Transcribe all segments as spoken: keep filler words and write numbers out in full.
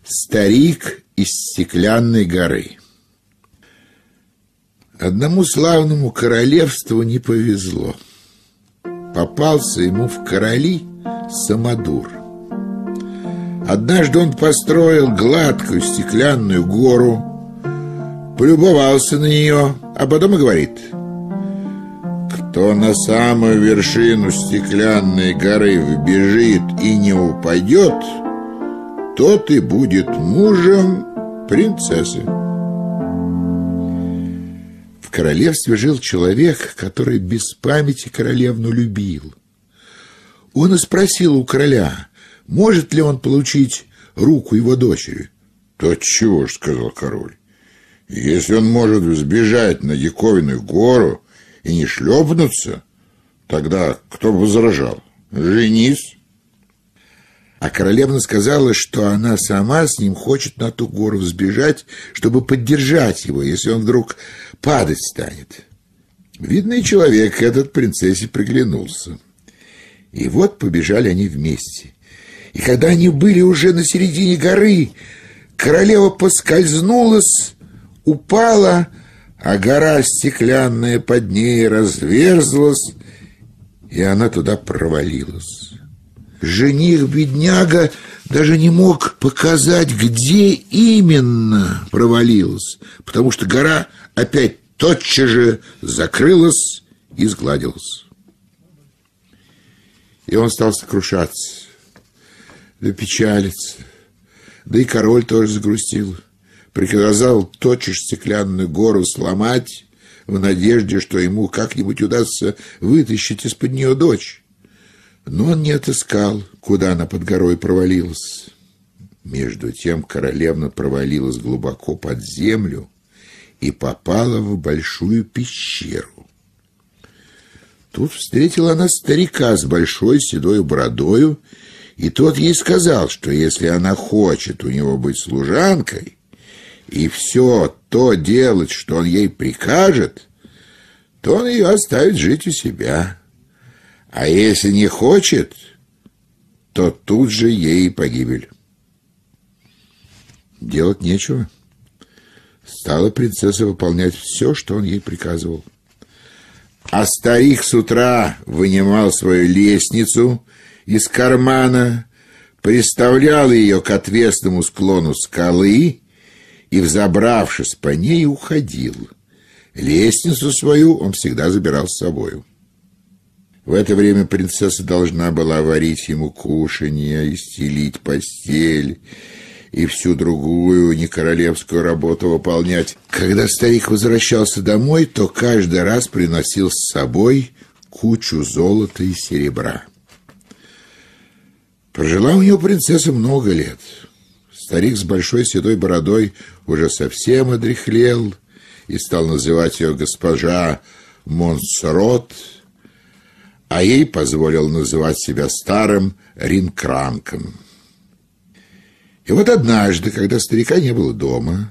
Старик из Стеклянной горы. Одному славному королевству не повезло. Попался ему в короли самодур. Однажды он построил гладкую стеклянную гору, полюбовался на нее, а потом и говорит: кто на самую вершину Стеклянной горы вбежит и не упадет, тот и будет мужем принцессы. В королевстве жил человек, который без памяти королевну любил. Он и спросил у короля, может ли он получить руку его дочери. «То чего ж, — сказал король, — если он может сбежать на диковинную гору и не шлепнуться, тогда кто бы возражал? Женись!» А королевна сказала, что она сама с ним хочет на ту гору взбежать, чтобы поддержать его, если он вдруг падать станет. Видный человек этот принцессе приглянулся. И вот побежали они вместе. И когда они были уже на середине горы, королева поскользнулась, упала, а гора стеклянная под ней разверзлась, и она туда провалилась. Жених-бедняга даже не мог показать, где именно провалилась, потому что гора опять тотчас же закрылась и сгладилась. И он стал сокрушаться, да печалиться, да и король тоже загрустил. Приказал тотчас стеклянную гору сломать в надежде, что ему как-нибудь удастся вытащить из-под нее дочь. Но он не отыскал, куда она под горой провалилась. Между тем королевна провалилась глубоко под землю и попала в большую пещеру. Тут встретила она старика с большой седой бородою, и тот ей сказал, что если она хочет у него быть служанкой и все то делать, что он ей прикажет, то он ее оставит жить у себя. А если не хочет, то тут же ей погибель. Делать нечего. Стала принцесса выполнять все, что он ей приказывал. А старик с утра вынимал свою лестницу из кармана, приставлял ее к отвесному склону скалы и, взобравшись по ней, уходил. Лестницу свою он всегда забирал с собою. В это время принцесса должна была варить ему кушанье и стелить постель, и всю другую некоролевскую работу выполнять. Когда старик возвращался домой, то каждый раз приносил с собой кучу золота и серебра. Прожила у него принцесса много лет. Старик с большой седой бородой уже совсем одряхлел и стал называть ее госпожа Монсорот, а ей позволил называть себя старым Ринкранком. И вот однажды, когда старика не было дома,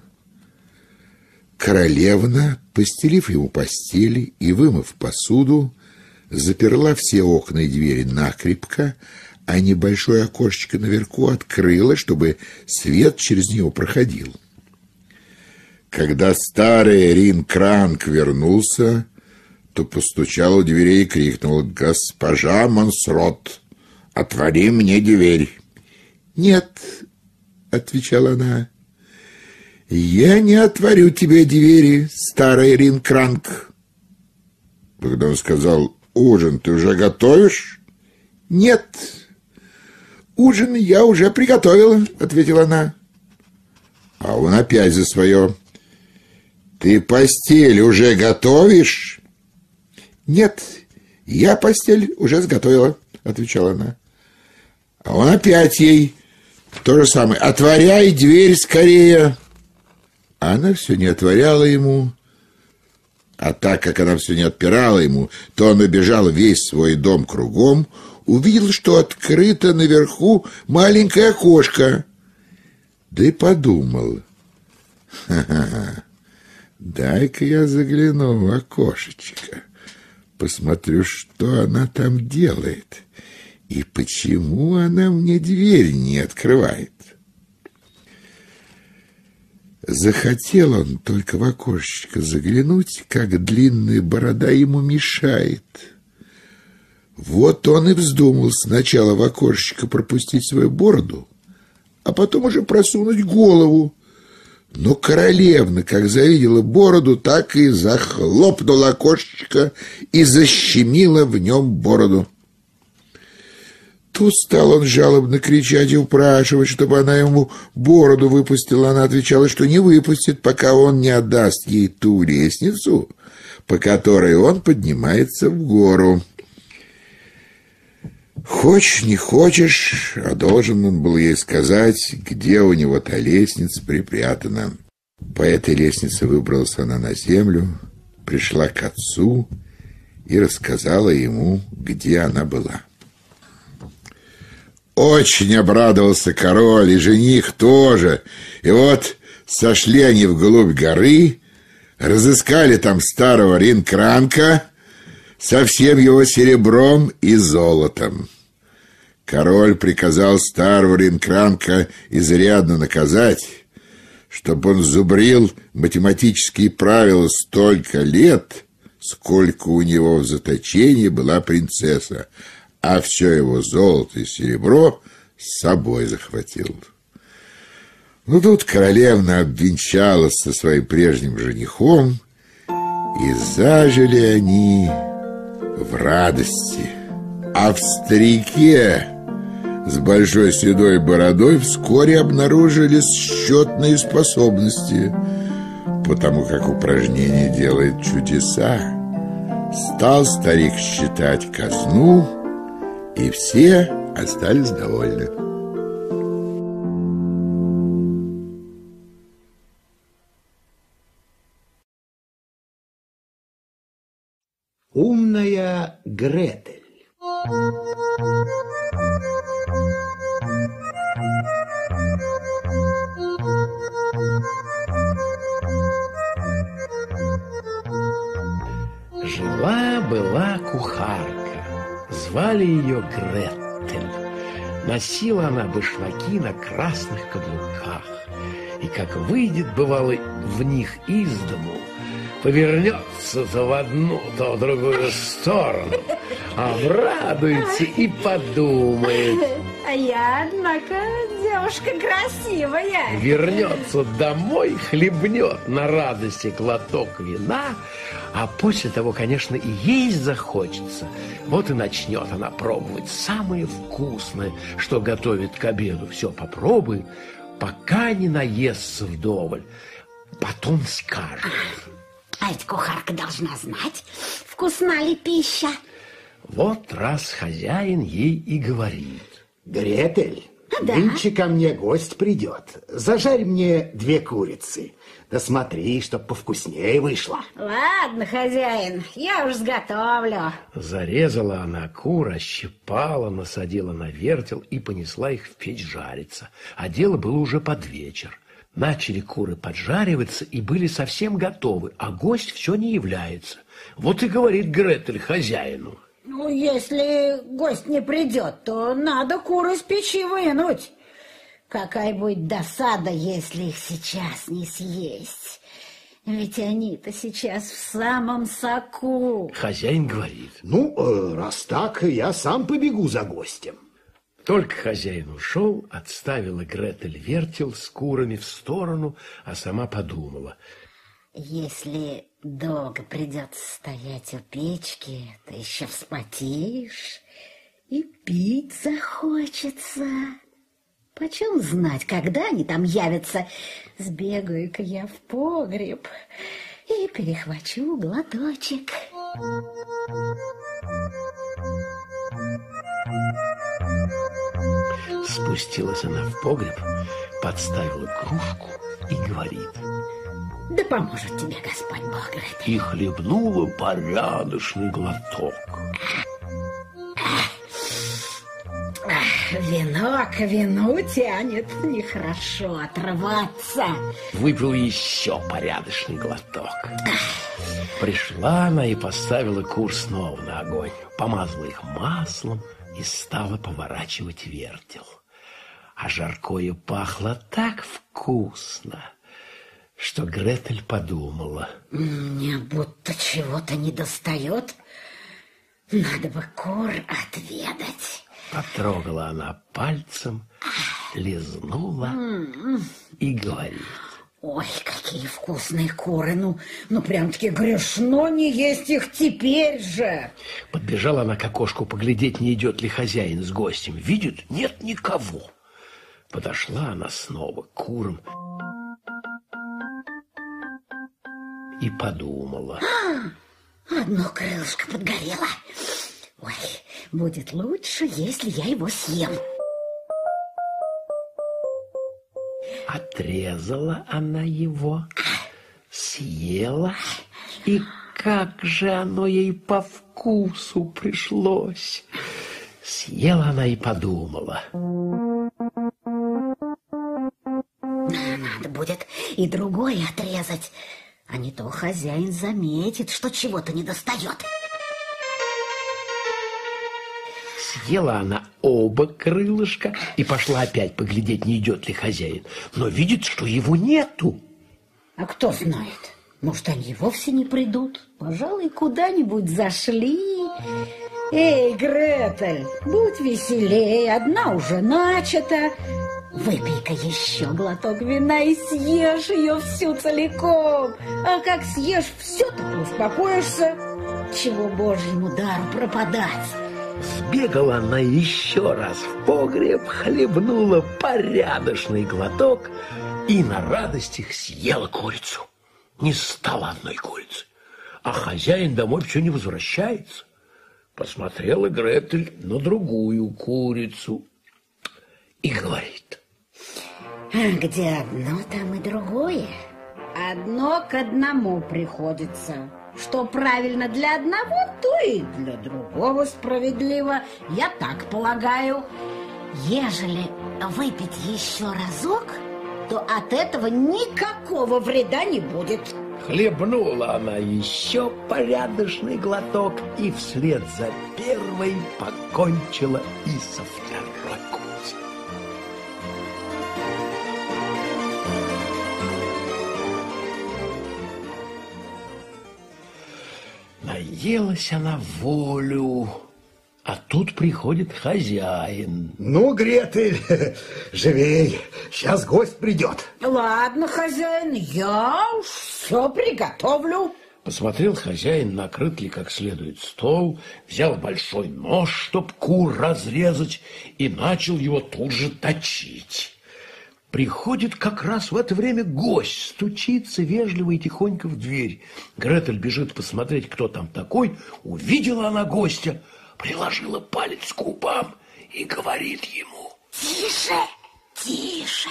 королевна, постелив ему постели и вымыв посуду, заперла все окна и двери накрепко, а небольшое окошечко наверху открыла, чтобы свет через него проходил. Когда старый Ринкранк вернулся, то постучал у дверей и крикнул: «Госпожа Монсорот, отвори мне дверь!» «Нет», — отвечала она, — «я не отворю тебе двери, старый Ринкранк». Когда он сказал: «Ужин ты уже готовишь?» «Нет, ужин я уже приготовила», — ответила она. А он опять за свое: «Ты постель уже готовишь?» «Нет, я постель уже сготовила», — отвечала она. А он опять ей то же самое: «Отворяй дверь скорее». А она все не отворяла ему. А так как она все не отпирала ему, то он обежал весь свой дом кругом, увидел, что открыто наверху маленькое окошко. Да и подумал: «Ха-ха-ха, дай-ка я загляну в окошечко, посмотрю, что она там делает и почему она мне дверь не открывает». Захотел он только в окошечко заглянуть, как длинная борода ему мешает. Вот он и вздумал сначала в окошечко пропустить свою бороду, а потом уже просунуть голову. Но королевна, как завидела бороду, так и захлопнула окошечко и защемила в нем бороду. Тут стал он жалобно кричать и упрашивать, чтобы она ему бороду выпустила. Она отвечала, что не выпустит, пока он не отдаст ей ту лестницу, по которой он поднимается в гору. Хочешь, не хочешь, а должен он был ей сказать, где у него та лестница припрятана. По этой лестнице выбралась она на землю, пришла к отцу и рассказала ему, где она была. Очень обрадовался король, и жених тоже. И вот сошли они вглубь горы, разыскали там старого Ринкранка со всем его серебром и золотом. Король приказал старого Ринкранка изрядно наказать, чтобы он зубрил математические правила столько лет, сколько у него в заточении была принцесса, а все его золото и серебро с собой захватил. Ну, тут королевна обвенчалась со своим прежним женихом, и зажили они в радости. А в старике с большой седой бородой вскоре обнаружили счетные способности, потому как упражнение делает чудеса. Стал старик считать казну, и все остались довольны. Умная Гретель. Жила-была кухарка, звали ее Гретель. Носила она башмаки на красных каблуках, и как выйдет, бывало, в них из дому, повернется то в одну, то в другую сторону, обрадуется и подумает: а я, однако, девушка красивая. Вернется домой, хлебнет на радости глоток вина, а после того, конечно, и есть захочется. Вот и начнет она пробовать самое вкусное, что готовит к обеду. Все попробует, пока не наестся вдоволь. Потом скажет: а ведь кухарка должна знать, вкусна ли пища. Вот раз хозяин ей и говорит: Гретель, да? нынче ко мне гость придет. Зажарь мне две курицы. Да смотри, чтоб повкуснее вышло. Ладно, хозяин, я уж сготовлю. Зарезала она кур, ощипала, насадила на вертел и понесла их в печь жариться. А дело было уже под вечер. Начали куры поджариваться и были совсем готовы, а гость все не является. Вот и говорит Гретель хозяину: Ну, если гость не придет, то надо кур из печи вынуть. Какая будет досада, если их сейчас не съесть. Ведь они-то сейчас в самом соку. Хозяин говорит: Ну, э, раз так, я сам побегу за гостем. Только хозяин ушел, отставила Гретель вертел с курами в сторону, а сама подумала: если долго придется стоять у печки, ты еще вспотеешь и пить захочется. Почем знать, когда они там явятся? Сбегаю-ка я в погреб и перехвачу глоточек. Спустилась она в погреб, подставила кружку и говорит: Да поможет тебе Господь Бог, Гретель. И хлебнула порядочный глоток. Вино к вину тянет, нехорошо отрываться. Выпил еще порядочный глоток. Пришла она и поставила кур снова на огонь, помазала их маслом и стала поворачивать вертел. А жаркое пахло так вкусно, что Гретель подумала. Мне будто чего-то недостает. Надо бы кур отведать. Потрогала она пальцем, лизнула и говорит. Ой, какие вкусные куры. Ну, ну прям-таки грешно не есть их теперь же. Подбежала она к окошку поглядеть, не идет ли хозяин с гостем. Видит, нет никого. Подошла она снова к курам и подумала. Одно крылышко подгорело. Ой, будет лучше, если я его съем. Отрезала она его, съела, и как же оно ей по вкусу пришлось. Съела она и подумала. Надо будет и другое отрезать, а не то хозяин заметит, что чего-то недостает. Съела она оба крылышка и пошла опять поглядеть, не идет ли хозяин. Но видит, что его нету. А кто знает, может, они и вовсе не придут. Пожалуй, куда-нибудь зашли. Эй, Гретель, будь веселее, одна уже начата. Выпей-ка еще глоток вина и съешь ее всю целиком. А как съешь всю, так успокоишься. Чего Божьему дару пропадать? Сбегала она еще раз в погреб, хлебнула порядочный глоток и на радостях съела курицу. Не стало одной курицы, а хозяин домой все не возвращается. Посмотрела Гретель на другую курицу и говорит. Где одно, там и другое. Одно к одному приходится. Что правильно для одного, то и для другого справедливо. Я так полагаю. Ежели выпить еще разок, то от этого никакого вреда не будет. Хлебнула она еще порядочный глоток и вслед за первой покончила и со второй курицей. Наелась она волю, а тут приходит хозяин. Ну, Гретель, живей, сейчас гость придет. Ладно, хозяин, я уж все приготовлю. Посмотрел хозяин, накрыт ли как следует стол, взял большой нож, чтоб кур разрезать, и начал его тут же точить. Приходит как раз в это время гость, стучится вежливо и тихонько в дверь. Гретель бежит посмотреть, кто там такой. Увидела она гостя, приложила палец к губам и говорит ему. Тише, тише,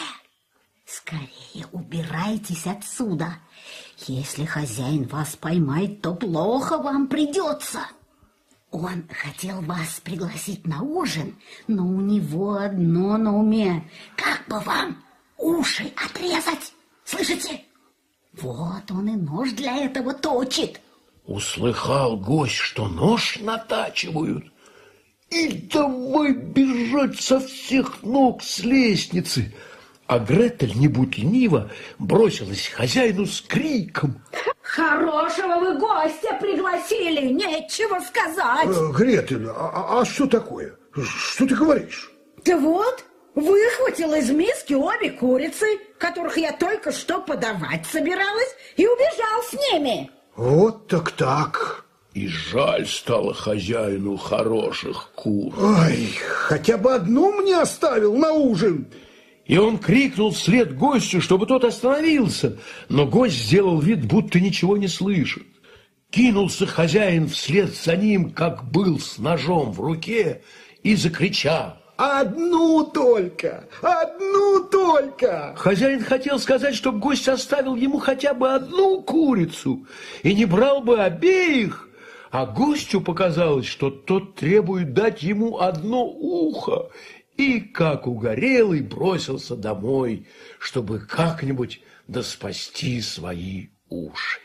скорее убирайтесь отсюда. Если хозяин вас поймает, то плохо вам придется. Он хотел вас пригласить на ужин, но у него одно на уме. Как бы вам уши отрезать, слышите? Вот он и нож для этого точит. Услыхал гость, что нож натачивают, и давай бежать со всех ног с лестницы. А Гретель, не будь ленива, бросилась к хозяину с криком. Хорошего вы гостя пригласили, нечего сказать. Э, Гретель, а, а что такое? Что ты говоришь? Да вот, выхватил из миски обе курицы, которых я только что подавать собиралась, и убежал с ними. Вот так так. И жаль стало хозяину хороших кур. Ай, хотя бы одну мне оставил на ужин. И он крикнул вслед гостю, чтобы тот остановился, но гость сделал вид, будто ничего не слышит. Кинулся хозяин вслед за ним, как был, с ножом в руке, и закричал. Одну только, одну только. Хозяин хотел сказать, чтобы гость оставил ему хотя бы одну курицу и не брал бы обеих, а гостю показалось, что тот требует дать ему одно ухо, и, как угорелый, бросился домой, чтобы как-нибудь доспасти свои уши.